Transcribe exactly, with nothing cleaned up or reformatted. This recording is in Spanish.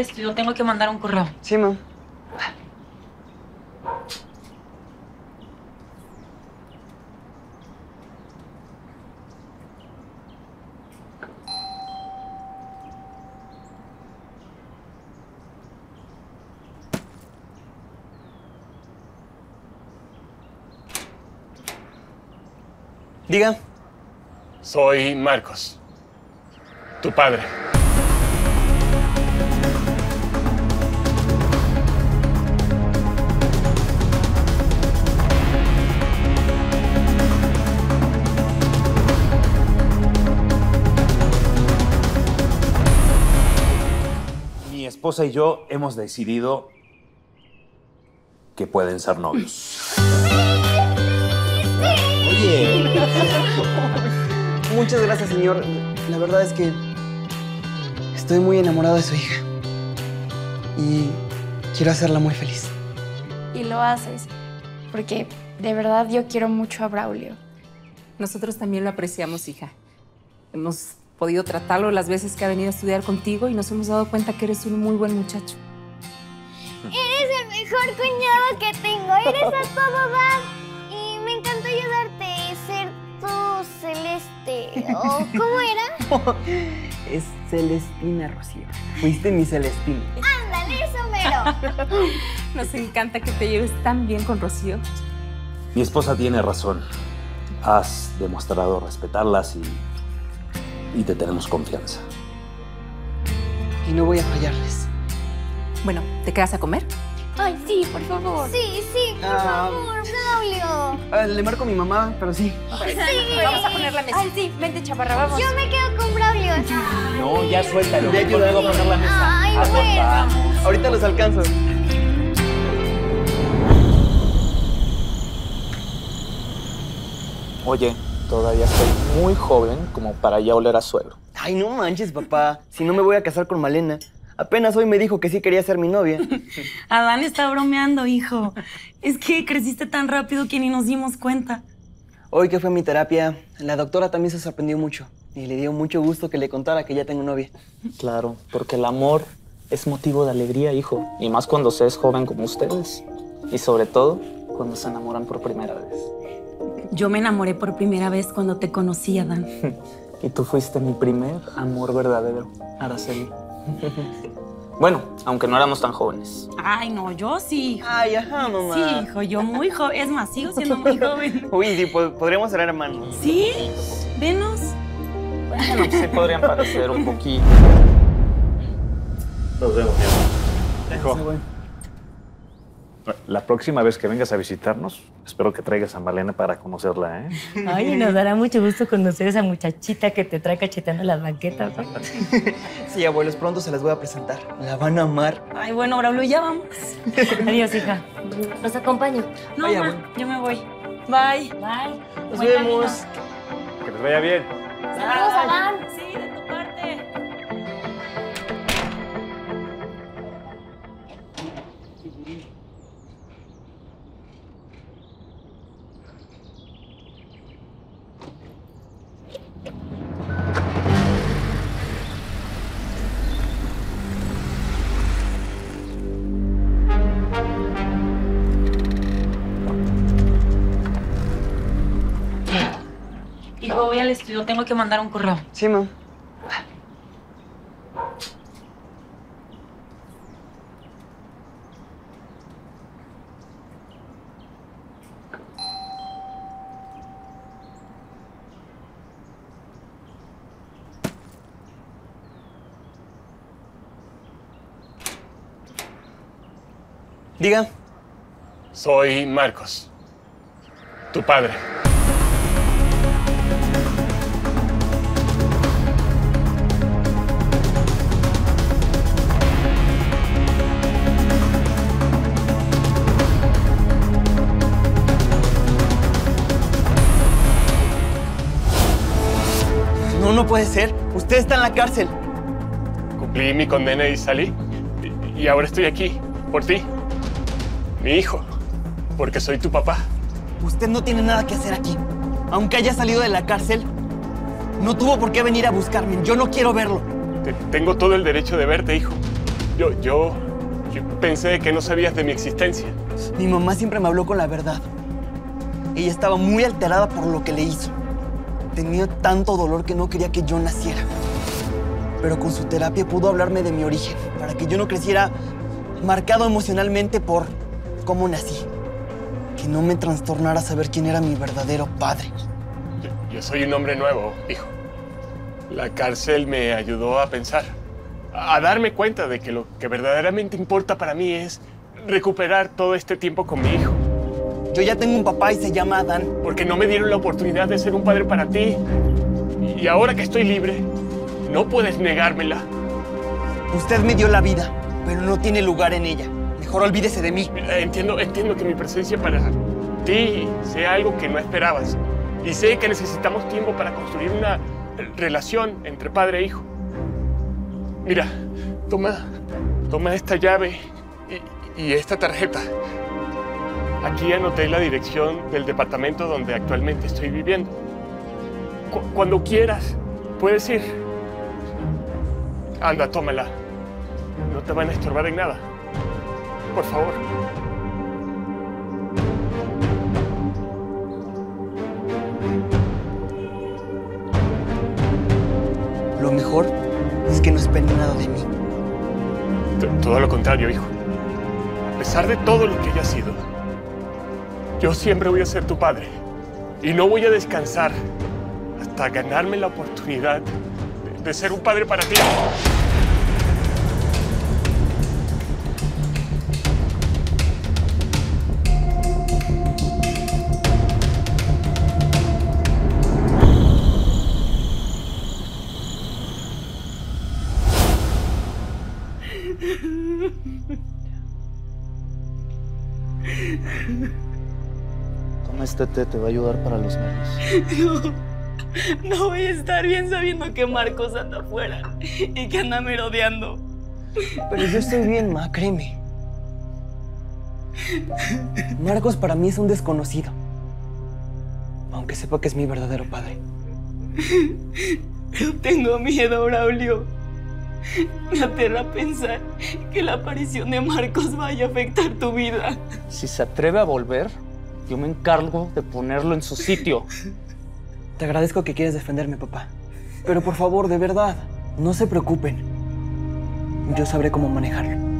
al estudio, tengo que mandar un correo. Sí, mam. Diga. Soy Marcos, tu padre. Mi esposa y yo hemos decidido que pueden ser novios. Oye. Muchas gracias, señor. La verdad es que estoy muy enamorado de su hija. Y quiero hacerla muy feliz. Y lo haces, porque de verdad yo quiero mucho a Braulio. Nosotros también lo apreciamos, hija. Hemos podido tratarlo las veces que ha venido a estudiar contigo y nos hemos dado cuenta que eres un muy buen muchacho. Eres el mejor cuñado que tengo. Eres a todo dar. Y me encanta ayudarte. Ser tu Celeste. ¿O cómo era? Es Celestina, Rocío. Fuiste mi Celestina. ¡Ándale, eso mero! Nos encanta que te lleves tan bien con Rocío. Mi esposa tiene razón. Has demostrado respetarlas y, y te tenemos confianza. Y no voy a fallarles. Bueno, ¿te quedas a comer? Ay, sí, por favor. Sí, sí, por Ah. favor, Braulio. Ah, le marco a mi mamá, pero sí. Sí. Vamos a poner la mesa. Ay, sí, vente, chaparra, vamos. Yo me quedo con Braulio. No, ya suéltalo. Ve a ayudar. Conmigo a poner la mesa. Ay, bueno. Ahorita los alcanzo. Oye, todavía soy muy joven como para ya oler a suegro. Ay, no manches, papá. Si no me voy a casar con Malena. Apenas hoy me dijo que sí quería ser mi novia. Adán está bromeando, hijo. Es que creciste tan rápido que ni nos dimos cuenta. Hoy que fue mi terapia, la doctora también se sorprendió mucho. Y le dio mucho gusto que le contara que ya tengo novia. Claro, porque el amor es motivo de alegría, hijo. Y más cuando se es joven como ustedes. Y sobre todo, cuando se enamoran por primera vez. Yo me enamoré por primera vez cuando te conocí, Adán. Y tú fuiste mi primer amor verdadero, Araceli. Bueno, aunque no éramos tan jóvenes. Ay, no, yo sí. hijo. Ay, ajá, mamá. Sí, hijo, yo muy joven. Es más, sigo siendo muy joven. Uy, sí, po- podríamos ser hermanos. ¿Sí? Venos. Bueno, sí podrían parecer un poquito. Nos vemos, mi amor. Sí, güey. La próxima vez que vengas a visitarnos, espero que traigas a Malena para conocerla, ¿eh? Ay, nos dará mucho gusto conocer a esa muchachita que te trae cacheteando las banquetas, ¿no? Sí, abuelos, pronto se las voy a presentar. La van a amar. Ay, bueno, Braulio, ya vamos. Adiós, hija. Los acompaño. No, Vaya, ma, bueno. yo me voy. Bye. Bye. Nos Buen vemos. camino. Que les vaya bien. Saludos, Adán. Sí, de tu parte. Hijo, voy al estudio, tengo que mandar un correo. Sí, mam. Diga. Soy Marcos, tu padre. No, no puede ser. Usted está en la cárcel. Cumplí mi condena y salí. Y, y ahora estoy aquí, por ti. Mi hijo. Porque soy tu papá. Usted no tiene nada que hacer aquí. Aunque haya salido de la cárcel, no tuvo por qué venir a buscarme. Yo no quiero verlo. Te- tengo todo el derecho de verte, hijo. Yo, yo, yo pensé que no sabías de mi existencia. Mi mamá siempre me habló con la verdad. Ella estaba muy alterada por lo que le hizo. Tenía tanto dolor que no quería que yo naciera. Pero con su terapia pudo hablarme de mi origen, para que yo no creciera marcado emocionalmente por cómo nací. Que no me trastornara saber quién era mi verdadero padre. Yo, yo soy un hombre nuevo, hijo. La cárcel me ayudó a pensar, a darme cuenta de que lo que verdaderamente importa para mí es recuperar todo este tiempo con mi hijo. Yo ya tengo un papá y se llama Adán. Porque no me dieron la oportunidad de ser un padre para ti. Y ahora que estoy libre, no puedes negármela. Usted me dio la vida, pero no tiene lugar en ella. Mejor olvídese de mí. Entiendo, entiendo que mi presencia para ti sea algo que no esperabas. Y sé que necesitamos tiempo para construir una relación entre padre e hijo. Mira, toma, toma esta llave y, y esta tarjeta. Aquí anoté la dirección del departamento donde actualmente estoy viviendo. Cu cuando quieras, puedes ir. Anda, tómala. No te van a estorbar en nada. Por favor. Lo mejor es que no esperen nada de mí. T todo lo contrario, hijo. A pesar de todo lo que haya sido, yo siempre voy a ser tu padre. Y no voy a descansar hasta ganarme la oportunidad de, de ser un padre para ti. Toma este té, te va a ayudar para los nervios. No, no voy a estar bien sabiendo que Marcos anda afuera y que anda merodeando. Pero yo estoy bien, ma, créeme. Marcos para mí es un desconocido. Aunque sepa que es mi verdadero padre. Pero tengo miedo, Braulio. Me aterra pensar que la aparición de Marcos vaya a afectar tu vida. Si se atreve a volver, yo me encargo de ponerlo en su sitio. Te agradezco que quieres defenderme, papá. Pero por favor, de verdad, no se preocupen. Yo sabré cómo manejarlo.